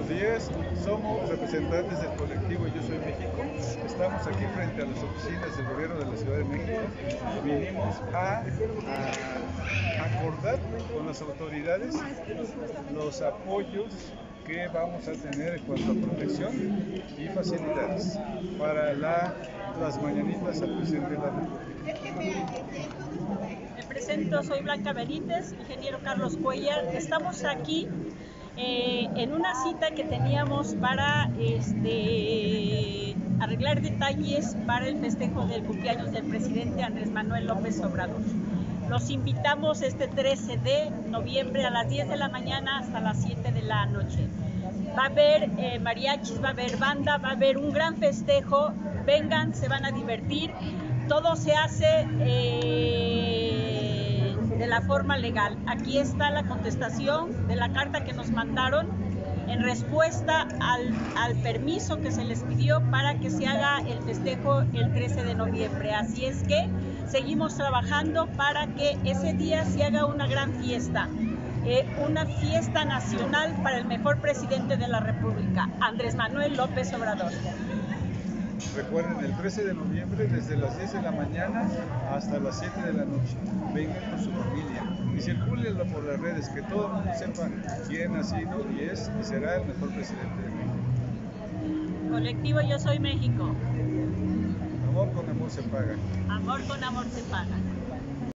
buenos días. Somos representantes del colectivo Yo Soy México. Estamos aquí frente a las oficinas del gobierno de la Ciudad de México. Vinimos a acordar con las autoridades los apoyos que vamos a tener en cuanto a protección y facilidades para las mañanitas al presidente de la República. Me presento, soy Blanca Benítez, ingeniero Carlos Cuellar. Estamos aquí en una cita que teníamos para arreglar detalles para el festejo del cumpleaños del presidente Andrés Manuel López Obrador. Los invitamos este 13 de noviembre a las 10 de la mañana hasta las 7 de la noche. Va a haber mariachis, va a haber banda, va a haber un gran festejo. Vengan, se van a divertir. Todo se hace de la forma legal. Aquí está la contestación de la carta que nos mandaron en respuesta al permiso que se les pidió para que se haga el festejo el 13 de noviembre. Así es que seguimos trabajando para que ese día se haga una gran fiesta. Una fiesta nacional para el mejor presidente de la República, Andrés Manuel López Obrador. Recuerden, el 13 de noviembre desde las 10 de la mañana hasta las 7 de la noche. Vengan con su familia y circúlenlo por las redes, que todo el mundo sepa quién ha sido y es y será el mejor presidente de México. Colectivo Yo Soy México. Amor con amor se paga. Amor con amor se paga.